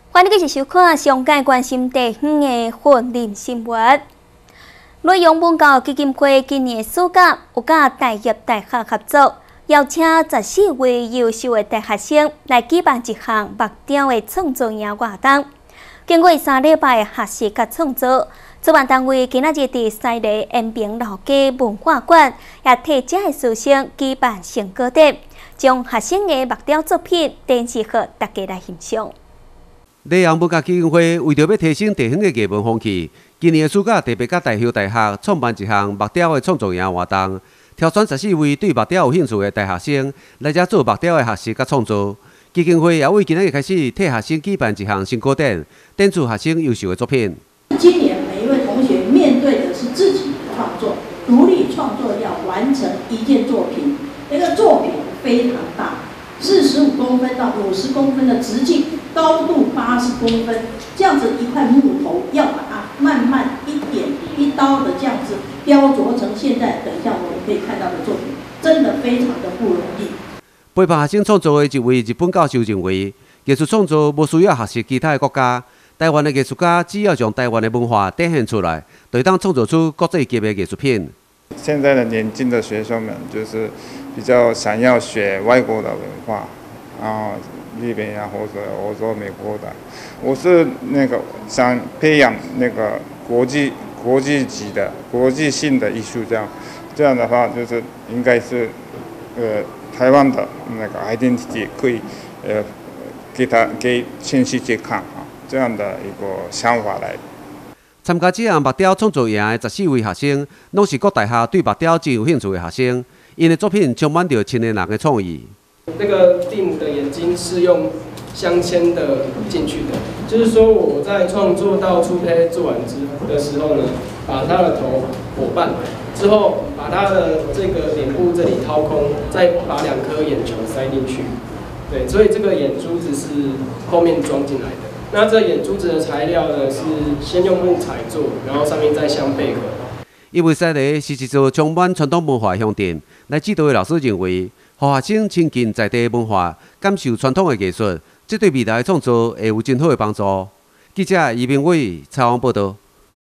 欢迎继续收看上界关心地方的混林新闻。内容文教基金会今年的暑假有甲大业大学合作，邀请14位优秀的大学生来举办一项木雕的创作营活动。经过3礼拜的学习甲创作，主办单位今仔日伫西螺延平老街文化馆，也替这些师生举办成果展，将学生的木雕作品展示给大家来欣赏。 内阳文教基金会为着要提升地方的艺文风气，今年的暑假特别甲大校大学创办一项木雕的创作营活动，挑选14位对木雕有兴趣的大学生来这做木雕的学习甲创作。基金会也为今日开始替学生举办一项成果展，展出学生优秀的作品。 今年每一位同学面对的是自己的创作，独立创作要完成一件作品，那个作品非常大，45公分到50公分的直径，高度80公分，这样子一块木头要把它慢慢一点一刀的这样子雕琢成现在等一下我们可以看到的作品，真的非常的不容易。 陪伴学生创作的一位日本教授认为，艺术创作无需要学习其他的国家，台湾的艺术家只要将台湾的文化展现出来，就会当创作出国际级的艺术品。 现在的年轻的学生们就是比较想要学外国的文化，然后日本呀或者欧洲、美国的。我是想培养国际级的、国际性的艺术，这样的话就是应该是台湾的identity 可以给全世界看啊，这样的一个想法来。 参加这项木雕创作营的14位学生，拢是各大学对木雕真有兴趣的学生。因的作品充满着青年人的创意。 那个蒂姆的眼睛是用镶嵌的进去的，就是说我在创作到初胚做完的时候呢，把他的头伙伴之后，把他的这个脸部这里掏空，再把2颗眼球塞进去。对，所以这个眼珠子是后面装进来的。那这眼珠子的材料呢，是先用木材做，然后上面再镶贝壳。 因为西螺是一座充满传统文化的乡镇，来指导的老师认为，让学生亲近在地文化，感受传统的艺术，这对未来的创作会有真好的帮助。记者余明伟采访报道。